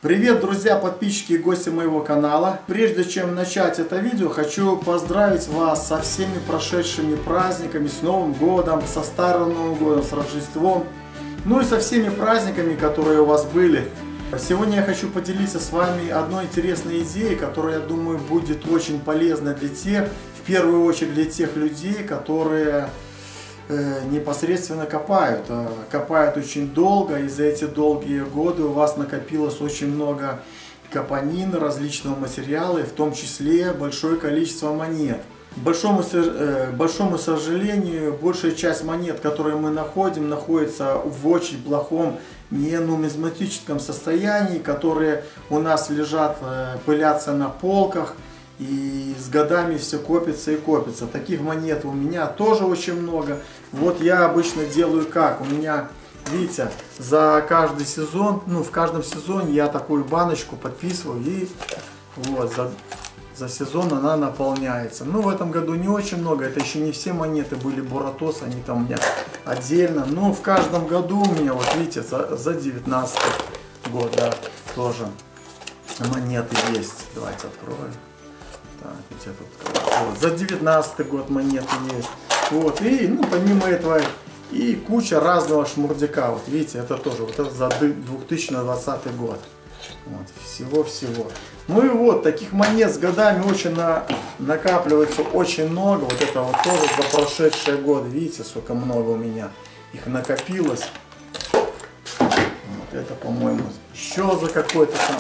Привет, друзья, подписчики и гости моего канала. Прежде чем начать это видео, хочу поздравить вас со всеми прошедшими праздниками, с Новым годом, со Старым Новым годом, с Рождеством, ну и со всеми праздниками, которые у вас были. Сегодня я хочу поделиться с вами одной интересной идеей, которая, я думаю, будет очень полезна для тех, в первую очередь для тех людей, которые непосредственно копают. Копают очень долго, и за эти долгие годы у вас накопилось очень много копанин, различного материала, и в том числе большое количество монет. К большому сожалению, большая часть монет, которые мы находим, находится в очень плохом, не нумизматическом состоянии, которые у нас лежат, пылятся на полках. И с годами все копится и копится. Таких монет у меня тоже очень много. Вот я обычно делаю как? У меня, видите, за каждый сезон, в каждом сезоне я такую баночку подписываю. И вот за сезон она наполняется. В этом году не очень много. Это еще не все монеты были Буратос. Они там у меня отдельно. Но в каждом году у меня, вот видите, за 19 год, да, тоже монеты есть. Давайте откроем. Так, вот, за 19 год монеты есть. Вот, и помимо этого и куча разного шмурдяка. Вот видите, это тоже вот это за 2020 год. Вот, всего-всего. Ну и вот, таких монет с годами очень накапливается очень много. Вот это вот тоже за прошедшие годы. Видите, сколько много у меня их накопилось. Вот это, по-моему, еще за какой-то там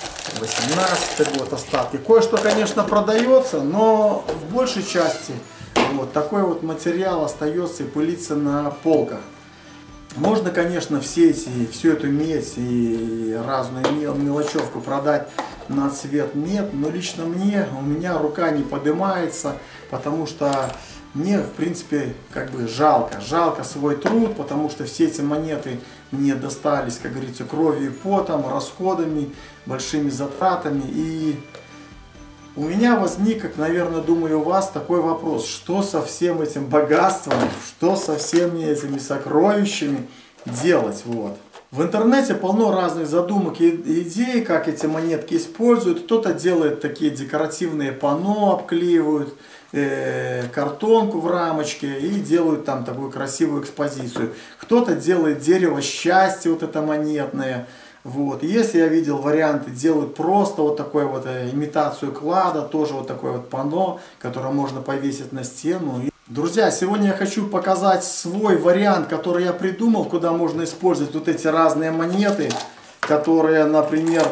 18 год остатки. Кое-что, конечно, продается, но в большей части вот такой вот материал остается и пылится на полках. Можно, конечно, всю эту медь и разную мелочевку продать на цвет мед, но лично у меня рука не поднимается, потому что мне, в принципе, жалко свой труд, потому что все эти монеты мне достались, как говорится, кровью и потом, расходами, большими затратами. И у меня возник, как, наверное, думаю, у вас такой вопрос: что со всем этим богатством, что со всеми этими сокровищами делать? Вот. В интернете полно разных задумок и идей, как эти монетки используют. Кто-то делает такие декоративные панно, обклеивают картонку в рамочке и делают там такую красивую экспозицию. Кто-то делает дерево счастья, вот это монетное. Вот. Если я видел варианты, делают просто вот такой вот имитацию клада, тоже вот такое вот панно, которое можно повесить на стену. Друзья, сегодня я хочу показать свой вариант, который я придумал, куда можно использовать вот эти разные монеты, которые, например,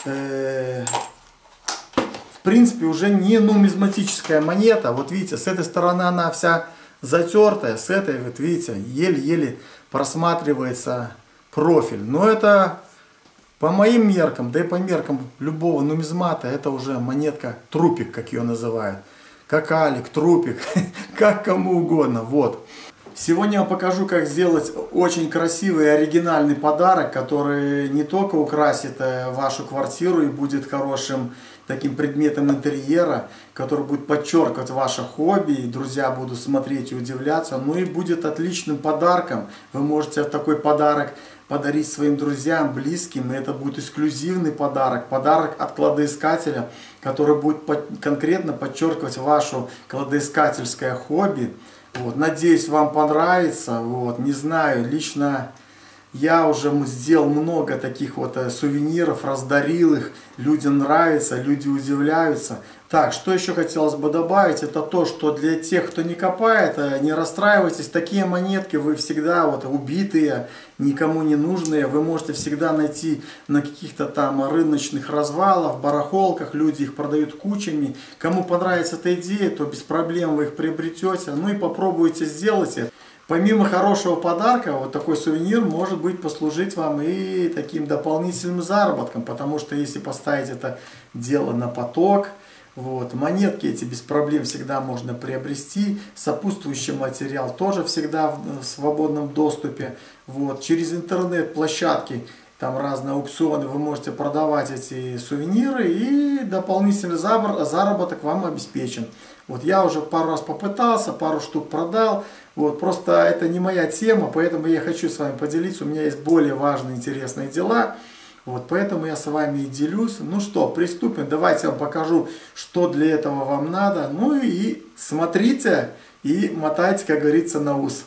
в принципе, уже не нумизматическая монета. Вот видите, с этой стороны она вся затертая, с этой, вот видите, еле-еле просматривается профиль. Но это по моим меркам, да и по меркам любого нумизмата, это уже монетка трупик, как ее называют. Какалик, трупик, как кому угодно. Вот. Сегодня я вам покажу, как сделать очень красивый и оригинальный подарок, который не только украсит вашу квартиру и будет хорошим таким предметом интерьера, который будет подчеркивать ваше хобби, и друзья будут смотреть и удивляться, но и будет отличным подарком. Вы можете такой подарок подарить своим друзьям, близким, и это будет эксклюзивный подарок, подарок от кладоискателя, который будет конкретно подчеркивать ваше кладоискательское хобби. Вот. Надеюсь, вам понравится. Вот. Не знаю, лично я уже сделал много таких вот сувениров, раздарил их, людям нравится, люди удивляются. Так, что еще хотелось бы добавить, это то, что для тех, кто не копает, не расстраивайтесь, такие монетки вы всегда вот убитые, никому не нужные, вы можете всегда найти на каких-то там рыночных развалах, барахолках, люди их продают кучами. Кому понравится эта идея, то без проблем вы их приобретете, ну и попробуйте сделать это. Помимо хорошего подарка, вот такой сувенир может быть послужить вам и таким дополнительным заработком, потому что если поставить это дело на поток, вот, монетки эти без проблем всегда можно приобрести, сопутствующий материал тоже всегда в свободном доступе. Вот, через интернет-площадки, там разные аукционы, вы можете продавать эти сувениры, и дополнительный заработок вам обеспечен. Вот, я уже пару раз попытался, пару штук продал. Вот, просто это не моя тема, поэтому я хочу с вами поделиться. У меня есть более важные, интересные дела. Вот поэтому я с вами и делюсь. Ну что, приступим. Давайте я вам покажу, что для этого вам надо. Ну и смотрите и мотайте, как говорится, на ус.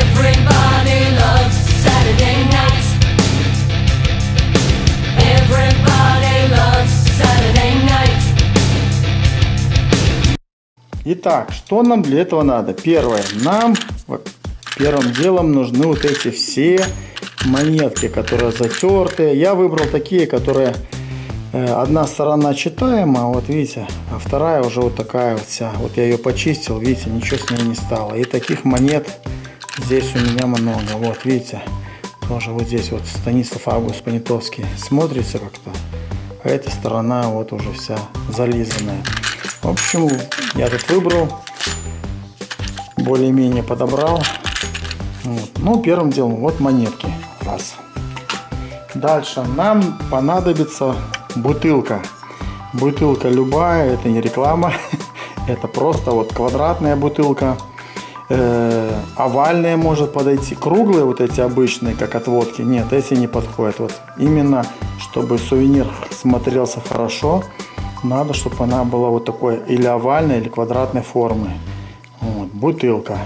Итак, что нам для этого надо? Первое, нам первым делом нужны вот эти все монетки, которые затертые. Я выбрал такие, которые одна сторона читаемая, вот видите, а вторая уже вот такая вот вся. Вот я ее почистил, видите, ничего с ней не стало. И таких монет здесь у меня много. Вот видите, тоже вот здесь вот Станислав Август Понятовский смотрится как-то. А эта сторона вот уже вся зализанная. В общем, я тут выбрал, более-менее подобрал. Вот. Ну, первым делом, вот монетки. Раз. Дальше нам понадобится бутылка. Бутылка любая, это не реклама. Это просто вот квадратная бутылка. Овальная может подойти. Круглые вот эти обычные, как от водки. Нет, эти не подходят. Вот именно, чтобы сувенир смотрелся хорошо, надо, чтобы она была вот такой или овальной, или квадратной формы. Вот, бутылка.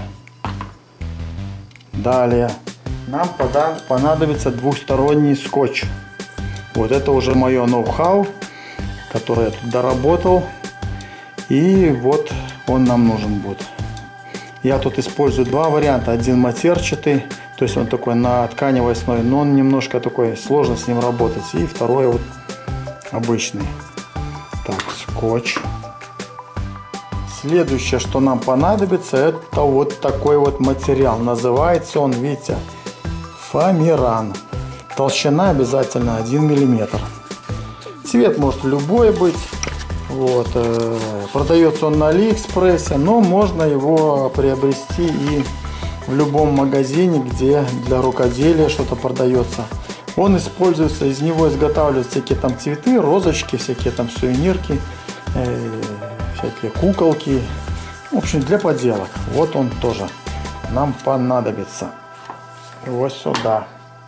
Далее нам понадобится двухсторонний скотч. Вот это уже мое ноу-хау, которое я тут доработал. И вот он нам нужен будет. Я тут использую два варианта. Один матерчатый, то есть он такой на тканевой основе, но он немножко такой, сложно с ним работать. И второй вот обычный. Так, скотч. Следующее, что нам понадобится, это вот такой вот материал. Называется он, видите, фоамиран. Толщина обязательно 1 мм. Цвет может любой быть. Вот. Продается он на Алиэкспрессе, но можно его приобрести и в любом магазине, где для рукоделия что-то продается. Он используется, из него изготавливают всякие там цветы, розочки, всякие там сувенирки, всякие куколки. В общем, для поделок. Вот он тоже нам понадобится. Вот сюда.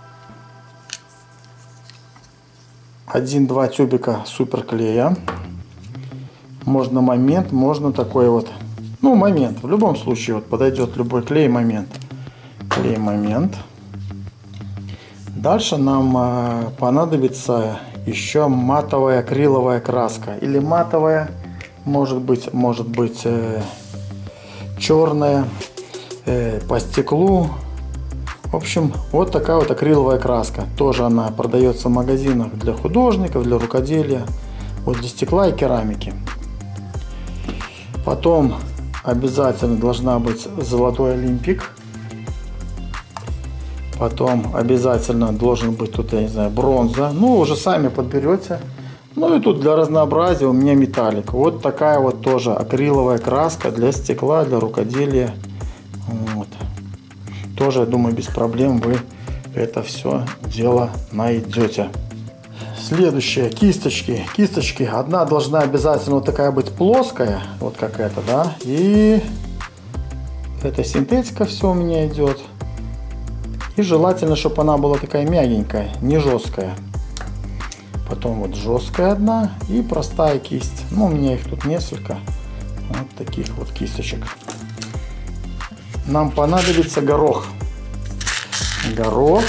1-2 тюбика суперклея. Можно момент, можно такой вот. Ну, момент. В любом случае вот подойдет любой клей момент. Клей момент. Дальше нам понадобится еще матовая акриловая краска. Или матовая, может быть черная, по стеклу. В общем, вот такая вот акриловая краска. Тоже она продается в магазинах для художников, для рукоделия. Вот для стекла и керамики. Потом обязательно должна быть золотой олимпик. Потом обязательно должен быть тут, я не знаю, бронза. Ну, уже сами подберете. Ну и тут для разнообразия у меня металлик. Вот такая вот тоже акриловая краска для стекла, для рукоделия. Вот. Тоже, я думаю, без проблем вы это все дело найдете. Следующее, кисточки. Кисточки. Одна должна обязательно вот такая быть плоская, вот как эта, да. И это синтетика все у меня идет. И желательно, чтобы она была такая мягенькая, не жесткая. Потом вот жесткая одна и простая кисть. Ну, у меня их тут несколько. Вот таких вот кисточек. Нам понадобится горох. Горох.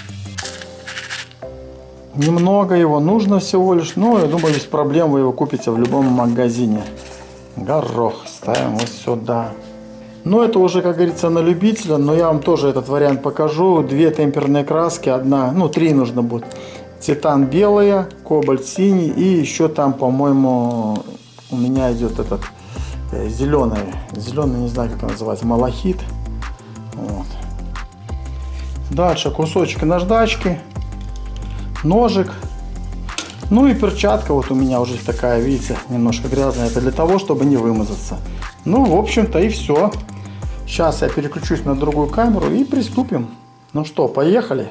Немного его нужно всего лишь. Но я думаю, без проблем вы его купите в любом магазине. Горох ставим вот сюда. Но это уже, как говорится, на любителя. Но я вам тоже этот вариант покажу. 2 темперные краски. Одна, ну 3 нужно будет. Титан белая, кобальт синий. И еще там, по-моему, у меня идет этот зеленый. Зеленый, не знаю, как это называется. Малахит. Вот. Дальше кусочек наждачки. Ножик. Ну и перчатка вот у меня уже такая, видите, немножко грязная. Это для того, чтобы не вымазаться. Ну, в общем-то, и все. Сейчас я переключусь на другую камеру и приступим. Ну что, поехали.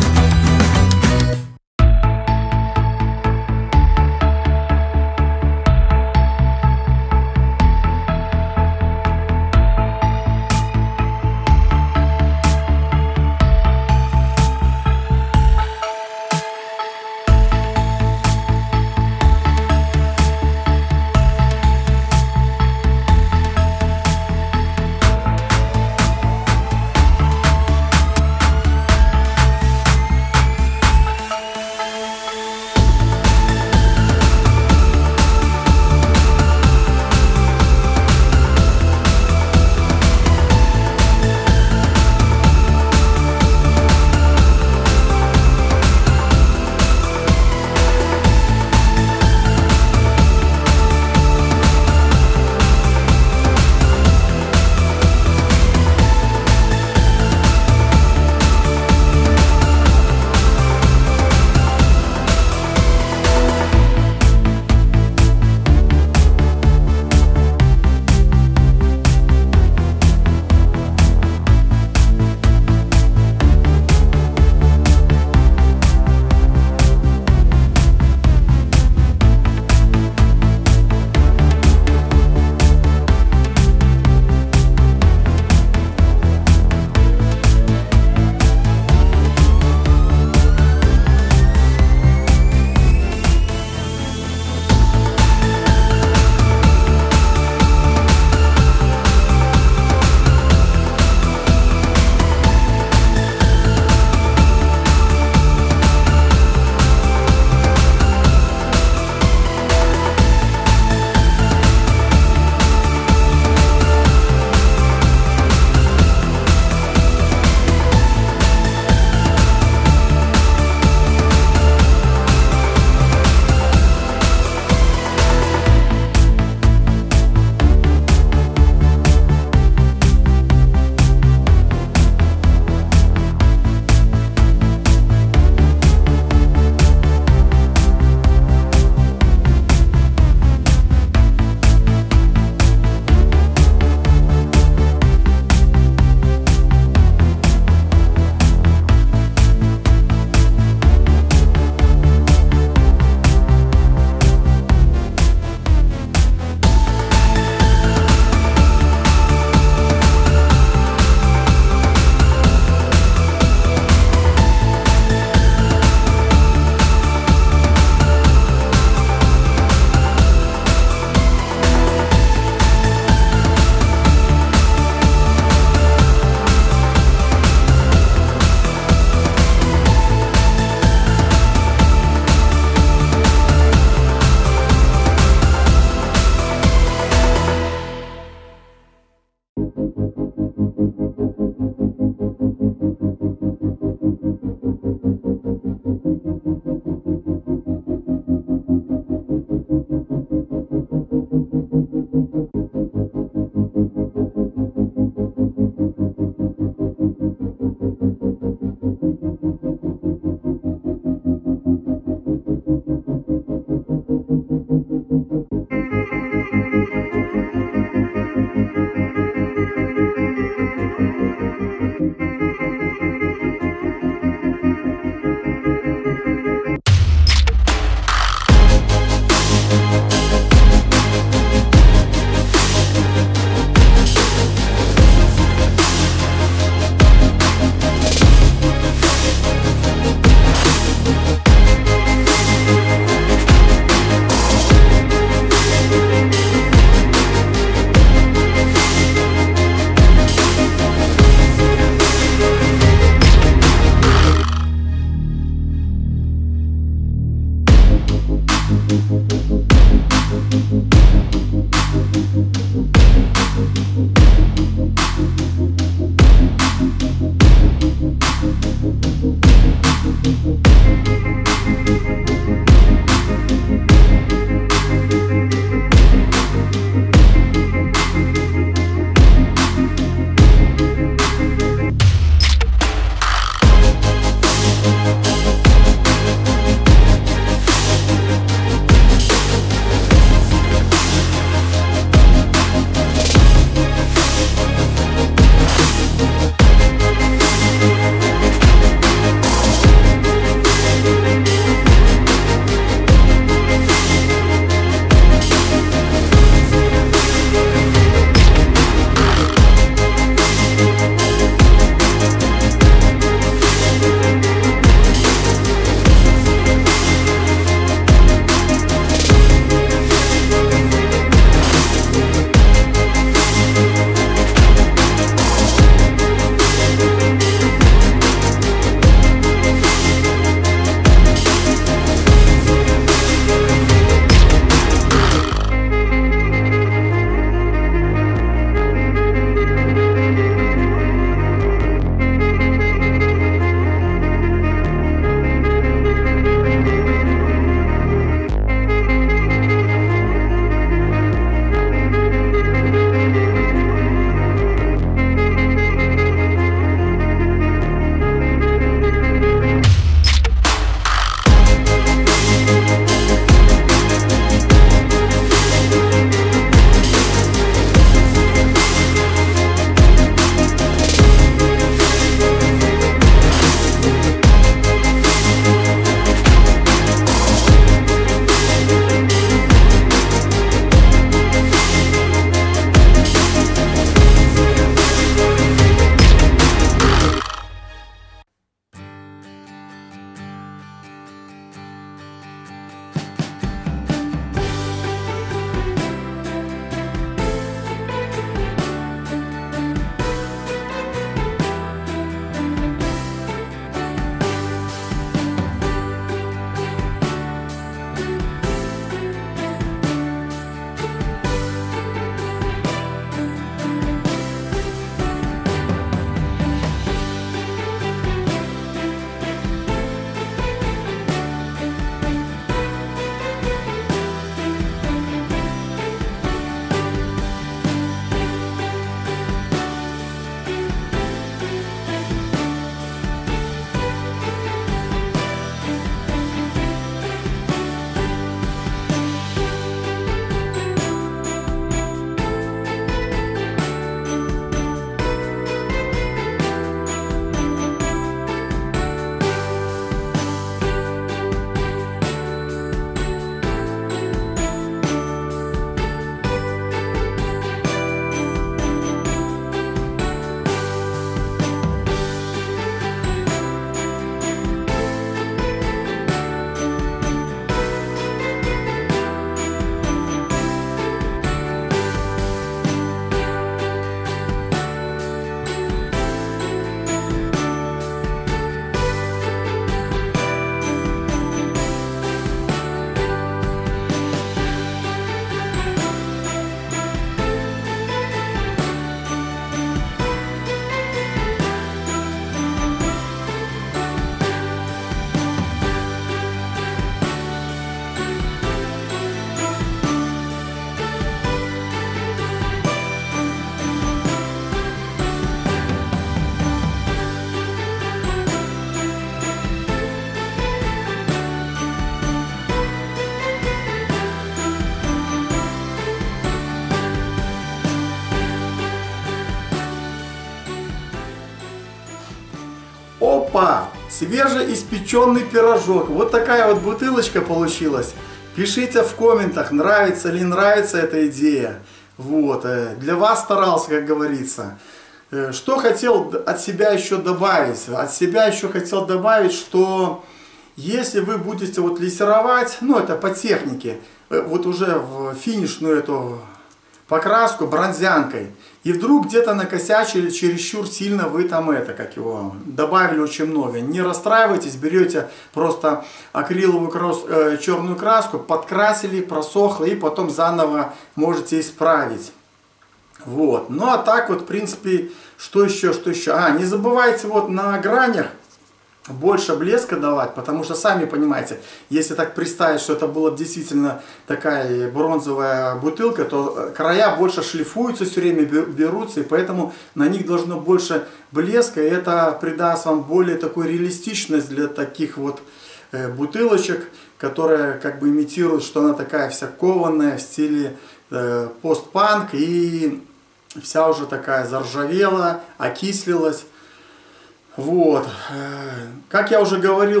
Опа! Свежеиспеченный пирожок. Вот такая вот бутылочка получилась. Пишите в комментах, нравится или не нравится эта идея. Вот, для вас старался, как говорится. Что хотел от себя еще добавить? От себя еще хотел добавить, что если вы будете вот лессировать, ну это по технике, вот уже в финишную эту покраску бронзянкой, и вдруг где-то накосячили, чересчур сильно вы там добавили очень много. Не расстраивайтесь, берете просто акриловую черную краску, подкрасили, просохло, и потом заново можете исправить. Вот. Ну а так вот, в принципе, что еще? Не забывайте вот на гранях больше блеска давать, потому что, сами понимаете, если так представить, что это была действительно такая бронзовая бутылка, то края больше шлифуются, все время берутся, и поэтому на них должно больше блеска, и это придаст вам более такую реалистичность для таких вот бутылочек, которая как бы имитирует, что она такая вся кованая в стиле постпанк, и вся уже такая заржавела, окислилась. Вот, как я уже говорил,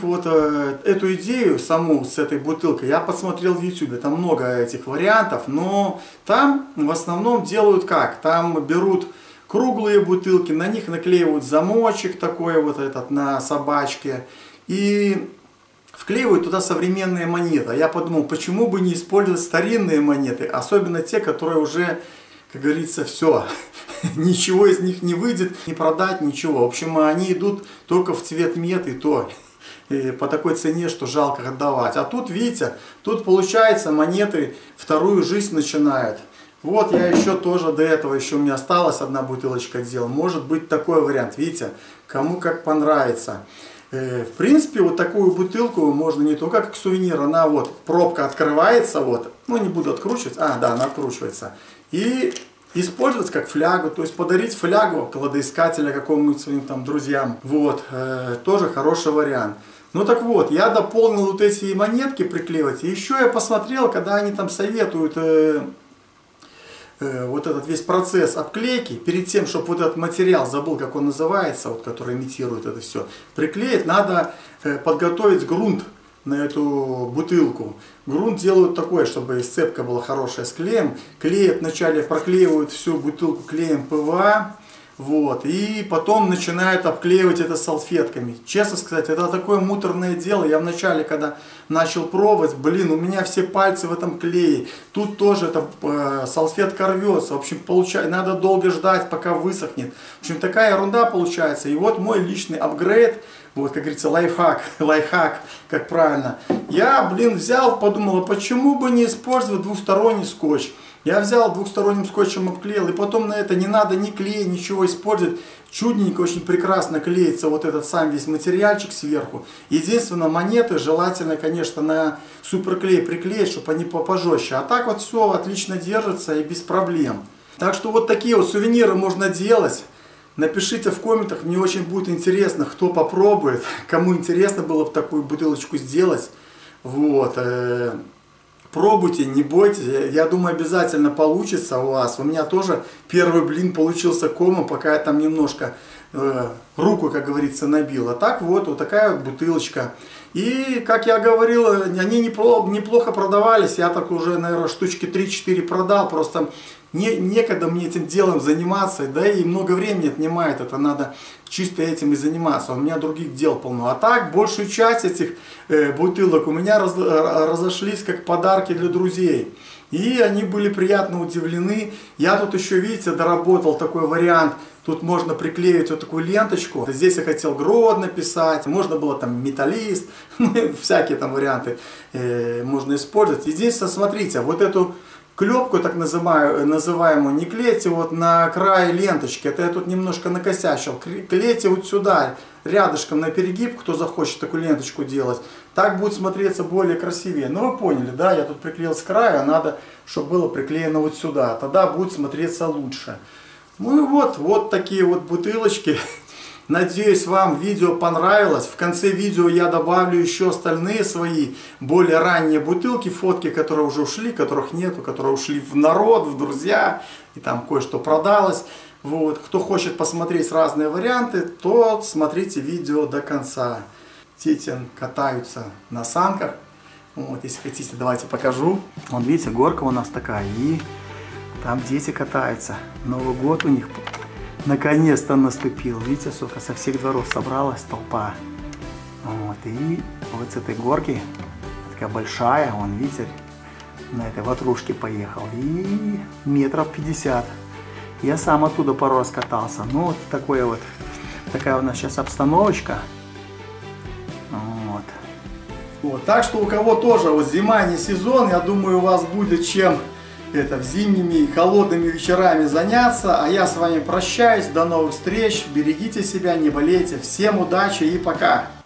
эту идею саму с этой бутылкой я посмотрел в YouTube, там много этих вариантов, но там в основном делают как? Там берут круглые бутылки, на них наклеивают замочек такой вот этот на собачке и вклеивают туда современные монеты. Я подумал, почему бы не использовать старинные монеты, особенно те, которые уже, как говорится, все. Ничего из них не выйдет, не продать, ничего. В общем, они идут только в цвет мед, и то по такой цене, что жалко отдавать. А тут, видите, тут получается монеты вторую жизнь начинают. Вот я еще тоже до этого, еще у меня осталась одна бутылочка делал. Может быть такой вариант, видите, кому как понравится. В принципе, вот такую бутылку можно не только как сувенир, она вот, пробка открывается, вот, ну не буду откручивать, да, она откручивается. И использовать как флягу, то есть подарить флягу кладоискателя какому-нибудь своим там друзьям. Вот, тоже хороший вариант. Ну так вот, я дополнил вот эти монетки приклеивать. И еще я посмотрел, когда они там советуют вот этот весь процесс обклейки, перед тем, чтобы вот этот материал, забыл как он называется, вот, который имитирует это все, приклеить, надо подготовить грунт на эту бутылку. Грунт делают такой, чтобы сцепка была хорошая с клеем. Клеят вначале, проклеивают всю бутылку клеем ПВА. Вот, и потом начинают обклеивать это салфетками. Честно сказать, это такое муторное дело. Я вначале, когда начал пробовать, у меня все пальцы в этом клее. Тут тоже эта салфетка рвется. В общем, надо долго ждать, пока высохнет. В общем, такая ерунда получается. И вот мой личный апгрейд. Вот, как говорится, лайфхак, как правильно. Я, взял, подумал, а почему бы не использовать двухсторонний скотч? Я взял двухсторонним скотчем, обклеил, и потом на это не надо ни клей, ничего использовать. Чудненько, очень прекрасно клеится вот этот сам весь материальчик сверху. Единственное, монеты желательно, конечно, на суперклей приклеить, чтобы они пожестче. А так вот все отлично держится и без проблем. Так что вот такие вот сувениры можно делать. Напишите в комментах, мне очень будет интересно, кто попробует, кому интересно было бы такую бутылочку сделать. Вот. Пробуйте, не бойтесь, я думаю, обязательно получится у вас. У меня тоже первый блин получился комом, пока я там немножко руку, как говорится, набил. А так вот такая вот бутылочка. И, как я говорил, они неплохо продавались. Я так уже, наверное, штучки 3-4 продал. Просто некогда мне этим делом заниматься, да и много времени отнимает. Это надо чисто этим и заниматься. У меня других дел полно. А так, большую часть этих бутылок у меня разошлись как подарки для друзей. И они были приятно удивлены. Я тут еще, видите, доработал такой вариант. Тут можно приклеить вот такую ленточку. Здесь я хотел Грод написать. Можно было там металлист. Всякие там варианты можно использовать. Единственное, смотрите, вот эту клепку, так называемую, не клейте вот на край ленточки. Это я тут немножко накосячил. Клейте вот сюда, рядышком на перегиб, кто захочет такую ленточку делать. Так будет смотреться более красивее. Ну вы поняли, да? Я тут приклеил с края, а надо, чтобы было приклеено вот сюда. Тогда будет смотреться лучше. Ну и вот такие вот бутылочки. Надеюсь, вам видео понравилось. В конце видео я добавлю еще остальные свои более ранние бутылки, фотки, которые уже ушли, которых нету, которые ушли в народ, в друзья. И там кое-что продалось. Вот. Кто хочет посмотреть разные варианты, то смотрите видео до конца. Дети катаются на санках. Вот, если хотите, давайте покажу. Вот видите, горка у нас такая, и там дети катаются. Новый год у них наконец-то наступил. Видите, сколько со всех дворов собралась толпа. Вот, и вот с этой горки, такая большая, вон, видите, на этой ватрушке поехал. И метров 50. Я сам оттуда пару раз катался. Ну, вот такая у нас сейчас обстановочка. Вот, так что у кого тоже вот зима не сезон, я думаю, у вас будет чем в зимними холодными вечерами заняться. А я с вами прощаюсь, до новых встреч, берегите себя, не болейте, всем удачи и пока!